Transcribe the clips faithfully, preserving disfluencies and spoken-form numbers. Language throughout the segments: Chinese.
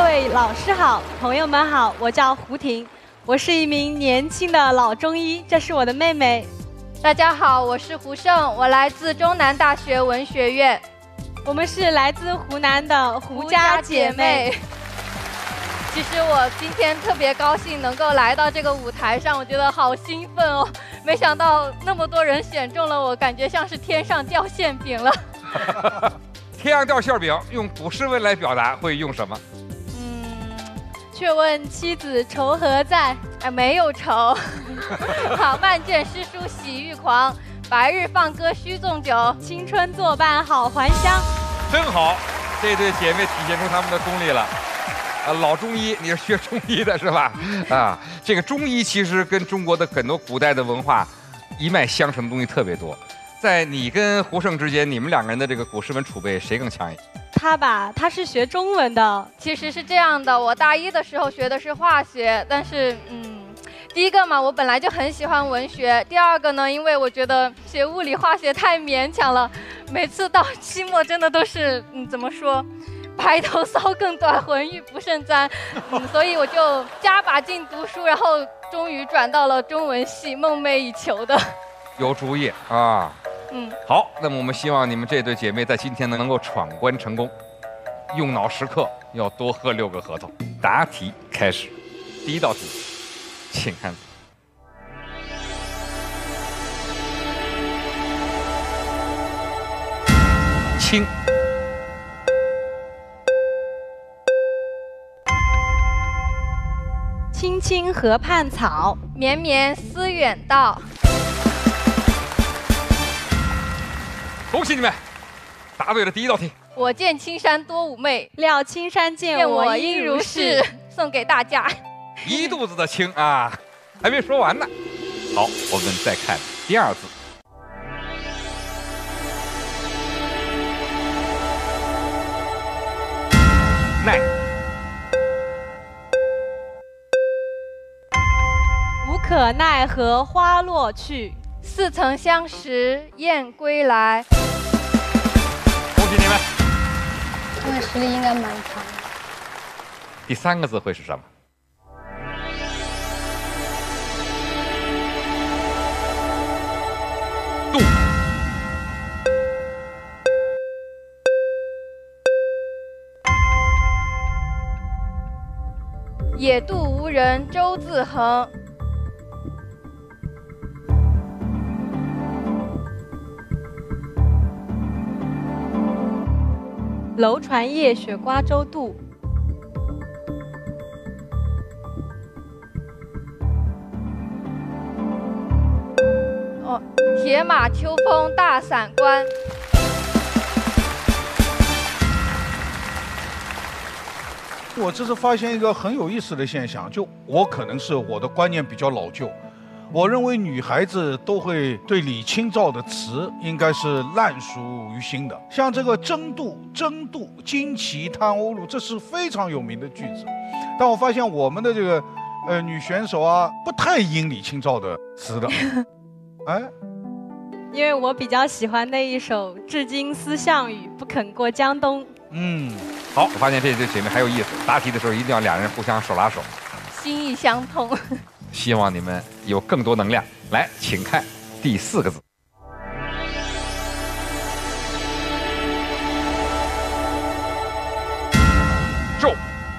位老师好，朋友们好，我叫胡婷，我是一名年轻的老中医，这是我的妹妹。 大家好，我是胡胜，我来自中南大学文学院。 我们是来自湖南的胡家姐妹。 其实我今天特别高兴能够来到这个舞台上，我觉得好兴奋哦！没想到那么多人选中了我，感觉像是天上掉馅饼了。 天上掉馅饼，用古诗文来表达会用什么？ 嗯，却问妻子愁何在？ 哎，没有愁。好，万卷诗书喜欲狂，白日放歌须纵酒， 青春作伴好还乡。 真好，这对姐妹体现出她们的功力了。啊，老中医，你是学中医的是吧？啊，这个中医其实跟中国的很多古代的文化一脉相承的东西特别多。在你跟胡胜之间，你们两个人的这个古诗文储备谁更强一些？ 他吧，他是学中文的。 其实是这样的，我大一的时候学的是化学，但是嗯，第一个嘛，我本来就很喜欢文学；第二个呢，因为我觉得学物理化学太勉强了，每次到期末真的都是嗯，怎么说？白头搔更短，浑欲不胜簪，嗯，所以我就加把劲读书，然后终于转到了中文系，梦寐以求的。 有主意啊， 嗯， 好，那么我们希望你们这对姐妹在今天呢能够闯关成功。用脑时刻要多喝六个核桃。答题开始，第一道题，请看。清。 青青河畔草， 绵绵思远道。 恭喜你们，答对了第一道题。 我见青山多妩媚， 料青山见我应如是。 送给大家。 一肚子的青啊，还没说完呢。好，我们再看第二字。奈。 无可奈何花落去， 似曾相识燕归来。 恭喜你们， 这个实力应该蛮强的。 第三个字会是什么？渡。 野渡无人舟自横。 楼船夜雪瓜洲渡。 哦，铁马秋风大散关。 我这次发现一个很有意思的现象，就我可能是我的观念比较老旧，我认为女孩子都会对李清照的词应该是烂熟于心的，像这个争渡、争渡、旌旗滩鸥鹭，这是非常有名的句子。但我发现我们的这个呃女选手啊，不太应李清照的词的。哎， 因为我比较喜欢那一首《至今思项羽，不肯过江东》。 嗯， 好，我发现这对姐妹还有意思。答题的时候一定要两人互相手拉手， 心意相通。 希望你们有更多能量。来，请看第四个字。骤。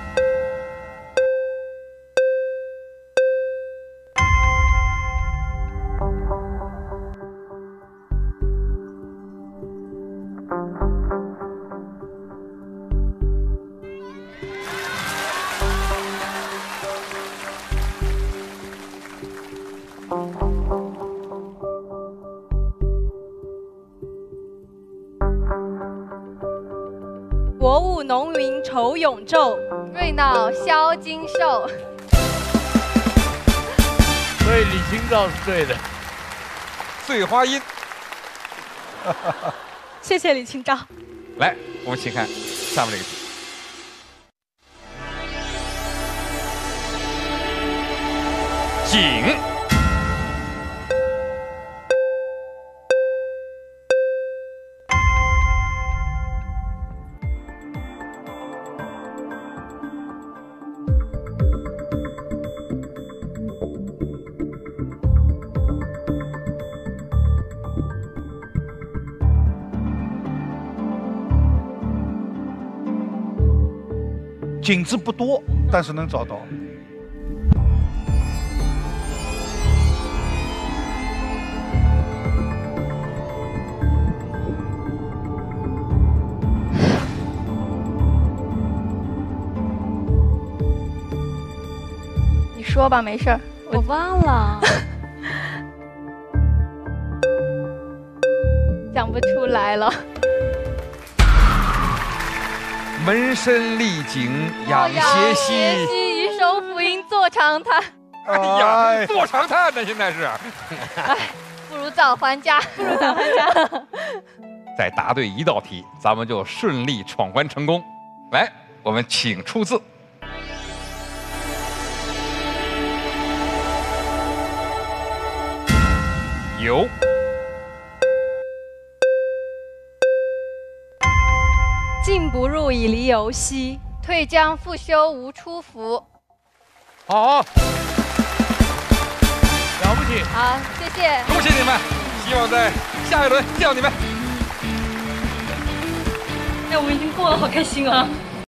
国务农云愁永昼， 瑞脑消金兽。 所以李清照是对的。 醉花阴。 谢谢李清照。 来，我们请看下面这个题。景。 景字不多，但是能找到。 你说吧，没事儿。 我忘了。 讲不出来了。 门深立井，仰斜息。 斜息一手抚膺坐长叹。 哎呀，坐长叹呢，现在是。 哎，不如早还家， 不如早还家。 再答对一道题，咱们就顺利闯关成功。来，我们请出字。有。 进不入，以离犹息； 退将复修，无出服。 好，了不起！ 好，谢谢， 恭喜你们！希望在下一轮见到你们。 哎，我们已经过了，好开心哦！